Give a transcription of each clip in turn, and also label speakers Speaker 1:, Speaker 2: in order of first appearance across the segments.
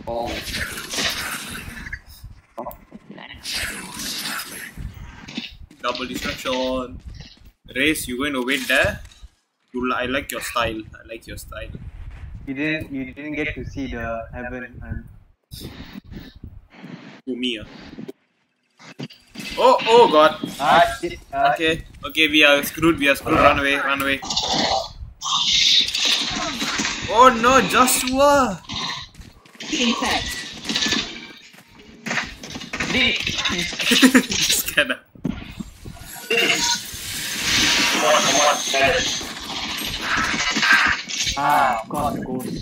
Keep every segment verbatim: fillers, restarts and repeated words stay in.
Speaker 1: Oh.
Speaker 2: Double destruction. Race, you going to wait there? You, I like your style. I like your style.
Speaker 3: You didn't. You didn't get to see the heaven. And...
Speaker 2: Who, me? Uh? Oh, oh God.
Speaker 3: Ah, shit. Ah,
Speaker 2: okay, okay, we are screwed. We are screwed. Run away, run away. Oh no, Joshua. Scanner.
Speaker 3: Ah, of course, of course.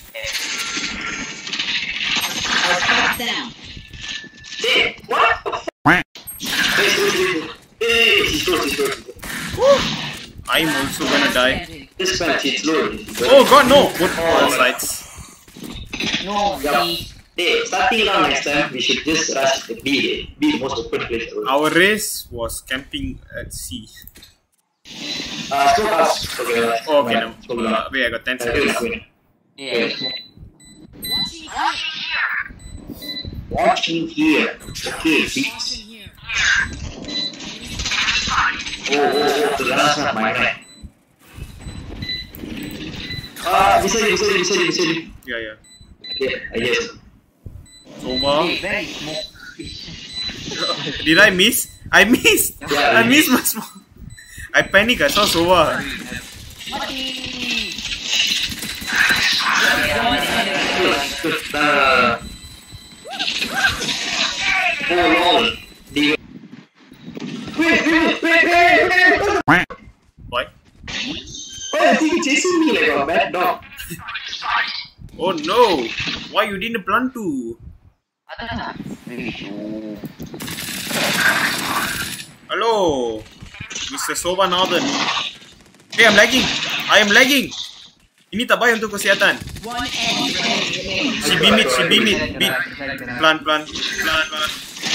Speaker 1: Down.
Speaker 2: I'm also gonna die.
Speaker 4: This match is low.
Speaker 2: Oh God, no! Good all sides.
Speaker 1: No,
Speaker 4: Yeah. Hey, starting around next time, we should just rush the B. B the most open place.
Speaker 2: Our race was camping at sea.
Speaker 4: Uh, so fast. Okay, right.
Speaker 2: Oh, okay,
Speaker 4: Right.
Speaker 2: no. Uh, wait, I got ten seconds.
Speaker 1: yeah.
Speaker 4: Watching here. Okay, see. Oh, oh, oh, that's not my man. Ah, bisa di, bisa di, bisa di, bisa di.
Speaker 2: Yeah, yeah.
Speaker 4: Yeah, I guess.
Speaker 2: Sova.
Speaker 1: Very smoke.
Speaker 2: Did I miss? I missed!
Speaker 4: Yeah,
Speaker 2: I missed my smoke. I panic, I saw Sova.
Speaker 4: Uh, oh, lol. Di- Wait, wait, wait, wait, wait.
Speaker 2: What?
Speaker 4: Oh, I think you're chasing me like a bad dog.
Speaker 2: Oh no! Why you didn't plan to? Hello, Mister Sova Nathan. Hey, I'm lagging. I am lagging. Ini tak baik untuk kesihatan. She beam it, she beam it. Beat. Plan, plan, plan, plan.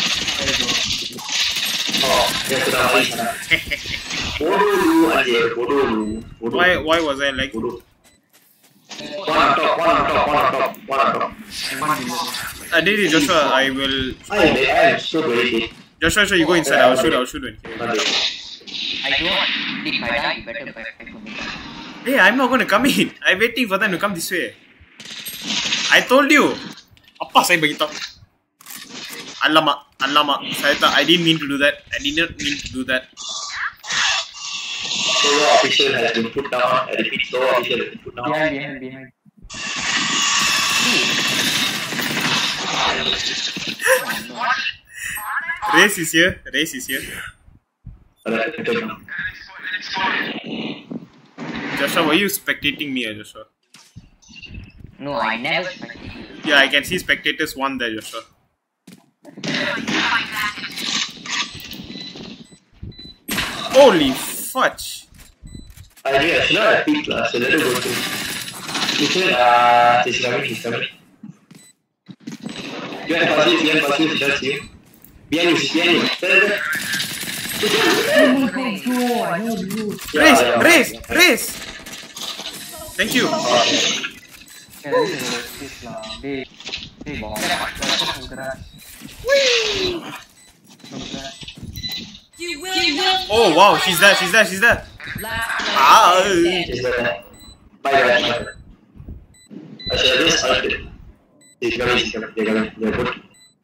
Speaker 4: Oh, dia sudah balik sana. Bodoh lu aja, bodoh lu. Bodoh.
Speaker 2: Why, why was I lagging?
Speaker 4: Bodoh. One on top, one on top, one on top, one on top.
Speaker 2: I did it, Joshua. I will.
Speaker 4: I am, I am so very dead.
Speaker 2: Joshua, Joshua, you go inside. I'll shoot. I'll shoot when.
Speaker 4: Not dead.
Speaker 1: I don't. If I die, you better fight for me.
Speaker 2: Hey, I'm not gonna come in. I'm waiting for them to come this way. I told you. Apa saya beritahu? Alamak, alamak. Saya tak. I didn't mean to do that. I didn't mean to do that.
Speaker 4: Solo official has been put down. I repeat, solo official has been put down.
Speaker 3: Behind, behind, behind.
Speaker 2: Race is here. Race is here.
Speaker 4: Alright, I don't know.
Speaker 2: Joshua, were you spectating me, or Joshua?
Speaker 1: No, I never expected you.
Speaker 2: Yeah, I can see spectators one there, Joshua. Holy fudge!
Speaker 4: I did, I should not have peeked last, so let it go through. He said, ah, he's coming, he's coming. Behind passive, behind passive, that's you. Behind you, behind you.
Speaker 2: Race! Race! Race! Thank you!
Speaker 3: Yeah, this is this lah. They, they bomb.
Speaker 5: You will, you will.
Speaker 2: Oh wow, she's there, she's there, she's there! Ah!
Speaker 4: Is that my bad, my bad. I should have just ulted. He's coming, he's coming, they're coming, they're good.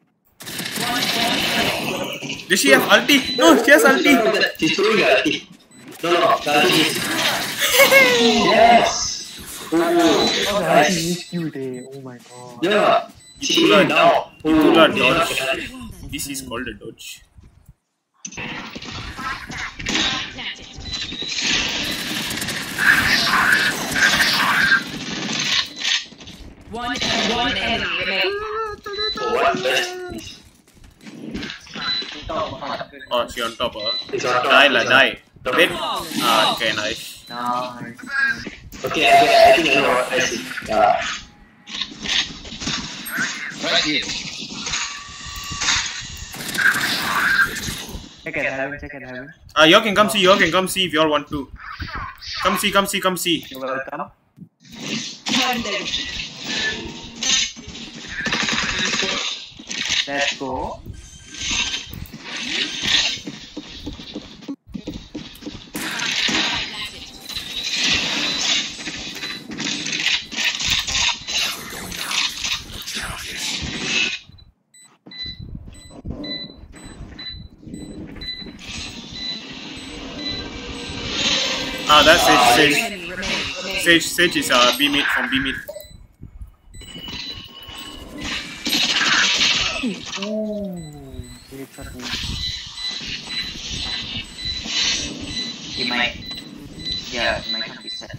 Speaker 2: Does she have ulti? No, she has ulti!
Speaker 4: She's throwing the ulti. No, no, the ulti is... Yes! Oh,
Speaker 3: I
Speaker 4: nice.
Speaker 3: missed you there. Oh my god.
Speaker 4: Yeah, she went down.
Speaker 2: Do not
Speaker 4: Oh,
Speaker 2: dodge. This is called a dodge.
Speaker 5: One, one enemy remaining.
Speaker 4: oh, what best?
Speaker 2: Oh, she on top, huh?
Speaker 4: It's on top.
Speaker 2: Die la,
Speaker 4: It's on
Speaker 2: die.
Speaker 4: top.
Speaker 2: Dead? Ah, okay, nice.
Speaker 3: Nice.
Speaker 4: Okay, I, I think I know what I see. Yeah.
Speaker 1: Right here.
Speaker 3: Check it heaven, check it heaven.
Speaker 2: Ah, y'all can come see, y'all can come see if y'all want to. Come see, come see, come see.
Speaker 3: You're welcome. Let's go.
Speaker 2: Ah, that's Sage. Sage.
Speaker 5: Enemy remaining.
Speaker 2: Sage. Sage is uh B mid from B mid.
Speaker 3: Oh, great shot.
Speaker 1: He might. Yeah, he might not be set.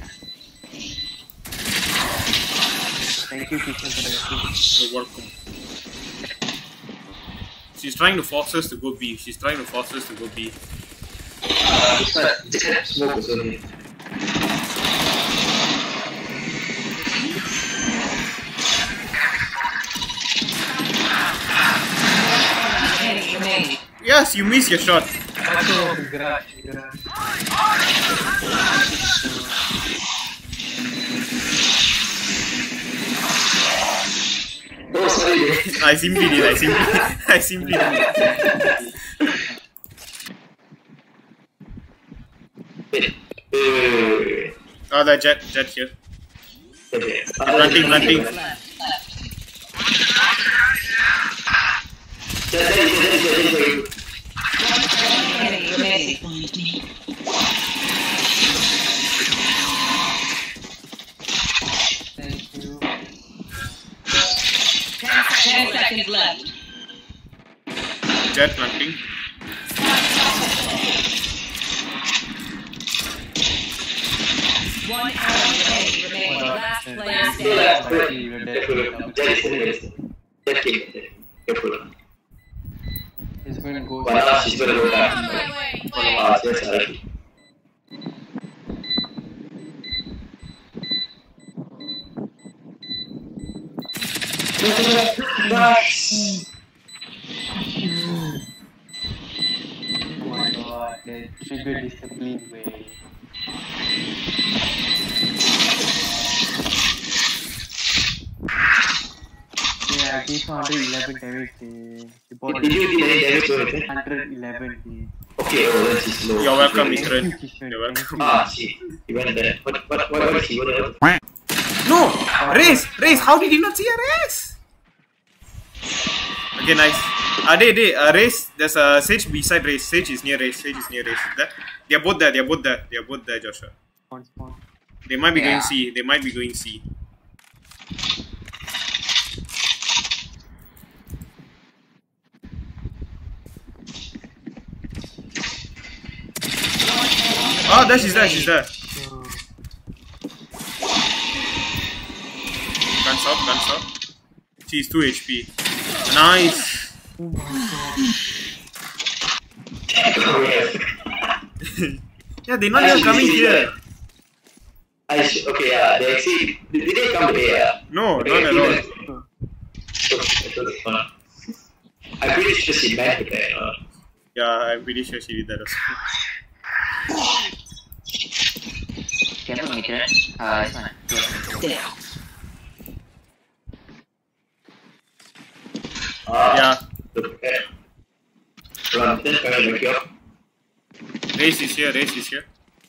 Speaker 3: Thank you, Kishan, for the assist.
Speaker 2: So welcome. She's trying to force us to go B. She's trying to force us to go B.
Speaker 4: Uh, this one, this one smoke was only.
Speaker 5: Enemy remaining.
Speaker 2: Yes, you miss your shot.
Speaker 3: Also, garage, garage.
Speaker 4: Oh, sorry.
Speaker 2: I simply did. I simply. I simply did.
Speaker 4: Wait, wait, wait, wait.
Speaker 2: Oh, the jet, jet here.
Speaker 4: Okay.
Speaker 2: Planting, planting.
Speaker 5: Left.
Speaker 4: Just, just, just, just, just, just.
Speaker 5: Enemy remaining.
Speaker 3: Thank you.
Speaker 5: Ten seconds left.
Speaker 2: Jet planting.
Speaker 5: One enemy remaining. Last player standing.
Speaker 4: Yeah,
Speaker 3: Lucky we're dead.
Speaker 4: careful. Just, just, just. Just keep it. Careful.
Speaker 3: He's going to go.
Speaker 4: One last, she's gonna go back.
Speaker 5: Wait, wait,
Speaker 4: Ah, yes, I like it. Nice.
Speaker 3: Oh my god, the trigger discipline way. Yeah, I gave one hundred eleven damage. eh. He bought
Speaker 4: Did you deal any damage to it?
Speaker 3: one hundred eleven.
Speaker 4: Okay, oh, that's his low.
Speaker 2: You're welcome,
Speaker 3: Thank
Speaker 2: Mithran.
Speaker 3: you, Kishan.
Speaker 2: You're welcome.
Speaker 4: Ah, see. He went there. What, what, what, what is he? What else?
Speaker 2: No! Race! Race! How did you not see a race? Okay, nice. Ah, they, they, uh, race. There's a Sage beside race. Sage is near race. Sage is near race. There. They're both there. They're both there. They're both there, Joshua.
Speaker 3: Spawn, spawn.
Speaker 2: They might be
Speaker 1: Yeah.
Speaker 2: going C. They might be going C. Oh, there she's there. She's there. Guns up. Guns up. She's two H P. Nice.
Speaker 3: Oh my god.
Speaker 2: Yeah, they're not even coming here.
Speaker 4: I sh- okay, yeah, they actually. Did did they come here? Yeah?
Speaker 2: No,
Speaker 4: Okay,
Speaker 2: not at all.
Speaker 4: So, it was fun. I'm pretty sure she meant it, you know.
Speaker 2: Yeah, I'm pretty sure she did that also.
Speaker 1: Careful, Mithran. Uh, this one. Yeah.
Speaker 4: Ah,
Speaker 2: Yeah.
Speaker 4: look, eh. Run, then coming back here.
Speaker 2: Race is here. Race is here.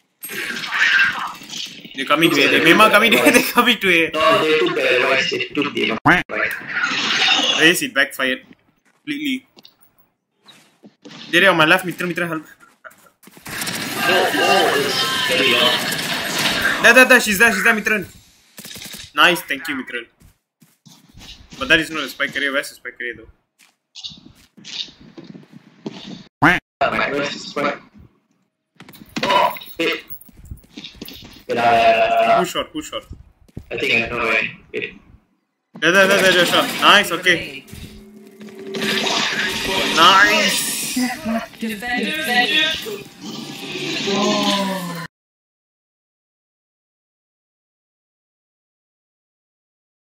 Speaker 2: They're coming to A. They Mema coming to A. They're coming to A.
Speaker 4: No, they took the advice, they took the advice.
Speaker 2: Race, it backfired. Completely. There, on my left. Mithran, Mithran, help.
Speaker 4: Oh, oh, it's very long.
Speaker 2: There, there, there. She's there. She's there, Mithran. Nice. Thank you, Mithran. But that is not a spike career. Where's the spike career, though?
Speaker 4: My advice is fine. Oh, wait. Wait, uh,
Speaker 2: Push shot. Push shot.
Speaker 4: I think I know why. Wait.
Speaker 2: There, there, there, there, Joshua. Nice. Okay. Nice.
Speaker 5: Defender.
Speaker 3: Oh.